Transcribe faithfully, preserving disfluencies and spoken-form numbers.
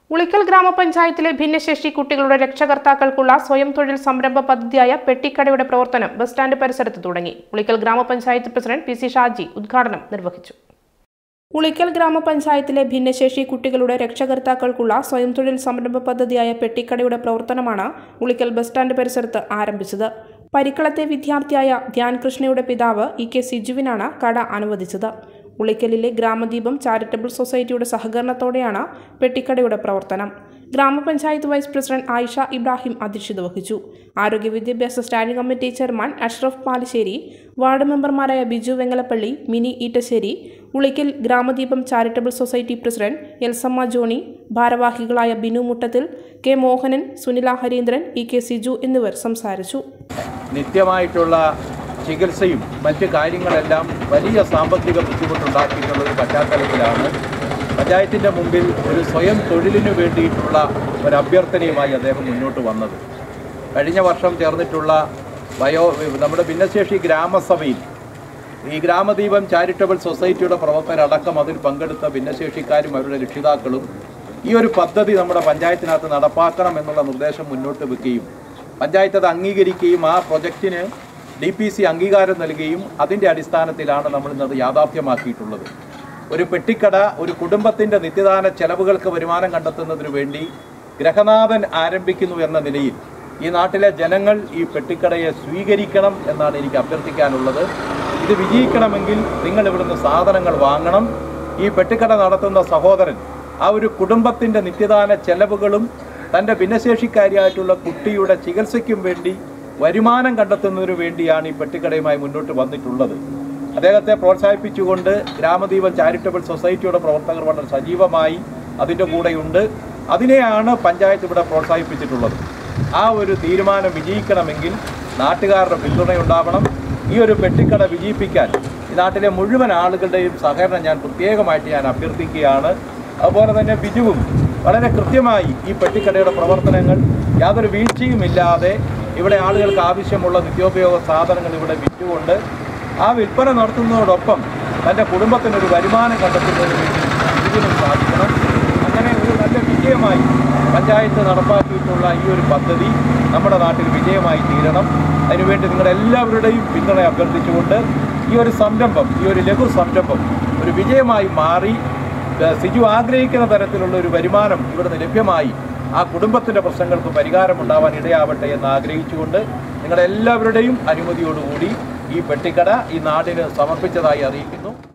ഉളിക്കൽ ഗ്രാമപഞ്ചായത്തിലെ ഭിന്നശേഷി കുട്ടികളുടെ രക്ഷകർത്താക്കൾക്കുള്ള സ്വയം തൊഴിൽ സംരംഭ പദ്ധതിയായ പെട്ടിക്കടയുടെ പ്രവർത്തനം ബസ് സ്റ്റാൻഡ് പരിസരത്ത് തുടങ്ങി. ഉളിക്കൽ ഗ്രാമപഞ്ചായത്ത് പ്രസിഡന്റ് പി സി ഷാജി ഉദ്ഘാടനം നിർവഹിച്ചു. ഉളിക്കൽ ഗ്രാമപഞ്ചായത്തിലെ ഭിന്നശേഷി കുട്ടികളുടെ രക്ഷകർത്താക്കൾക്കുള്ള സ്വയം തൊഴിൽ സംരംഭ പദ്ധതിയായ പെട്ടിക്കടയുടെ പ്രവർത്തനമാണ് ഉളിക്കൽ ബസ് സ്റ്റാൻഡ് പരിസരത്ത് ആരംഭിച്ചത്. പരിക്കളത്തെ വിദ്യാർത്ഥിയായ ധ്യാൻ കൃഷ്ണയുടെ പിതാവ് ഇ കെ സിജുവിനാണ് കട അനുവദിച്ചത്. ഉളിക്കലിലെ ഗ്രാമദീപം ചാരിറ്റബിൾ സൊസൈറ്റിയുടെ സഹകരണത്തോടെയാണ് പെട്ടിക്കടയുടെ പ്രവർത്തനം. ഗ്രാമപഞ്ചായത്ത് വൈസ് പ്രസിഡന്റ് ആയിഷ ഇബ്രാഹിം അധ്യക്ഷത വഹിച്ചു. ആരോഗ്യ വിദ്യാഭ്യാസ standing committee chairman Ashraf Palassery, ward മെമ്പർമാരായ Biju Vengalappally, Mini Eettassery, Ulikkal Gramadeepam charitable society president Elsamma Johny, ഭാരവാഹികളായ Binu Muttathil, K Mohanan, Sunila Harindran, E K Siju എന്നിവർ സംസാരിച്ചു. നിത്യമായിട്ടുള്ള ചികിത്സയും മറ്റ് കാര്യങ്ങളെല്ലാം വലിയ സാമ്പത്തിക ബുദ്ധിമുട്ടുണ്ടാക്കിയിട്ടുള്ള ഒരു പശ്ചാത്തലത്തിലാണ് പഞ്ചായത്തിൻ്റെ മുമ്പിൽ ഒരു സ്വയം തൊഴിലിനു വേണ്ടിയിട്ടുള്ള ഒരു അഭ്യർത്ഥനയുമായി അദ്ദേഹം മുന്നോട്ട് വന്നത്. കഴിഞ്ഞ വർഷം ചേർന്നിട്ടുള്ള വയോ നമ്മുടെ ഭിന്നശേഷി ഗ്രാമസഭയിൽ ഈ ഗ്രാമദീപം ചാരിറ്റബിൾ സൊസൈറ്റിയുടെ പ്രവർത്തകരടക്കം അതിൽ പങ്കെടുത്ത ഭിന്നശേഷിക്കാരും അവരുടെ രക്ഷിതാക്കളും ഈ ഒരു പദ്ധതി നമ്മുടെ പഞ്ചായത്തിനകത്ത് നടപ്പാക്കണം എന്നുള്ള നിർദ്ദേശം മുന്നോട്ട് വെക്കുകയും പഞ്ചായത്ത് അത് അംഗീകരിക്കുകയും ആ പ്രൊജക്റ്റിന് ഡി പി സി അംഗീകാരം നൽകുകയും അതിൻ്റെ അടിസ്ഥാനത്തിലാണ് നമ്മൾ ഇന്നത് യാഥാർത്ഥ്യമാക്കിയിട്ടുള്ളത്. ഒരു പെട്ടിക്കട ഒരു കുടുംബത്തിൻ്റെ നിത്യദാന ചെലവുകൾക്ക് വരുമാനം കണ്ടെത്തുന്നതിനു വേണ്ടി ഗ്രഹനാഥൻ ആരംഭിക്കുന്നു എന്ന നിലയിൽ ഈ നാട്ടിലെ ജനങ്ങൾ ഈ പെട്ടിക്കടയെ സ്വീകരിക്കണം എന്നാണ് എനിക്ക് അഭ്യർത്ഥിക്കാനുള്ളത്. ഇത് വിജയിക്കണമെങ്കിൽ നിങ്ങൾ ഇവിടുന്ന് സാധനങ്ങൾ വാങ്ങണം. ഈ പെട്ടിക്കട നടത്തുന്ന സഹോദരൻ ആ ഒരു കുടുംബത്തിൻ്റെ നിത്യദാന ചെലവുകളും തൻ്റെ ഭിന്നശേഷിക്കാരിയായിട്ടുള്ള കുട്ടിയുടെ ചികിത്സയ്ക്കും വേണ്ടി വരുമാനം കണ്ടെത്തുന്നതിനു വേണ്ടിയാണ് ഈ പെട്ടിക്കടയുമായി മുന്നോട്ട് വന്നിട്ടുള്ളത്. അദ്ദേഹത്തെ പ്രോത്സാഹിപ്പിച്ചുകൊണ്ട് ഗ്രാമദീപം ചാരിറ്റബിൾ സൊസൈറ്റിയുടെ പ്രവർത്തകർ വളരെ സജീവമായി അതിൻ്റെ കൂടെയുണ്ട്. അതിനെയാണ് പഞ്ചായത്ത് ഇവിടെ പ്രോത്സാഹിപ്പിച്ചിട്ടുള്ളത്. ആ ഒരു തീരുമാനം വിജയിക്കണമെങ്കിൽ നാട്ടുകാരുടെ പിന്തുണയുണ്ടാവണം. ഈ ഒരു പെട്ടിക്കട വിജയിപ്പിക്കാൻ ഈ നാട്ടിലെ മുഴുവൻ ആളുകളുടെയും സഹകരണം ഞാൻ പ്രത്യേകമായിട്ട് ഞാൻ അഭ്യർത്ഥിക്കുകയാണ്. അതുപോലെ തന്നെ ബിജുവും വളരെ കൃത്യമായി ഈ പെട്ടിക്കടയുടെ പ്രവർത്തനങ്ങൾ യാതൊരു വീഴ്ചയുമില്ലാതെ ഇവിടെ ആളുകൾക്ക് ആവശ്യമുള്ള നിത്യോപയോഗ സാധനങ്ങൾ ഇവിടെ വിറ്റുകൊണ്ട് ആ വിൽപ്പന നടത്തുന്നതോടൊപ്പം തൻ്റെ കുടുംബത്തിനൊരു വരുമാനം കണ്ടെത്തുന്നതിന് വേണ്ടി ഇതിനും സാധിക്കണം. അങ്ങനെ ഒരു നല്ല വിജയമായി പഞ്ചായത്ത് നടപ്പാക്കിയിട്ടുള്ള ഈ ഒരു പദ്ധതി നമ്മുടെ നാട്ടിൽ വിജയമായി തീരണം. അതിനുവേണ്ടി നിങ്ങളെല്ലാവരുടെയും പിന്തുണ അഭ്യർത്ഥിച്ചുകൊണ്ട് ഈ ഒരു സംരംഭം ഈ ഒരു ലഘു സംരംഭം ഒരു വിജയമായി മാറി സിജു ആഗ്രഹിക്കുന്ന തരത്തിലുള്ള ഒരു വരുമാനം ഇവിടുന്ന് ലഭ്യമായി ആ കുടുംബത്തിൻ്റെ പ്രശ്നങ്ങൾക്ക് പരിഹാരമുണ്ടാവാൻ ഇടയാവട്ടെ എന്ന് ആഗ്രഹിച്ചുകൊണ്ട് നിങ്ങളെല്ലാവരുടെയും അനുമതിയോടുകൂടി ഈ പെട്ടിക്കട ഈ നാടിന് സമർപ്പിച്ചതായി അറിയിക്കുന്നു.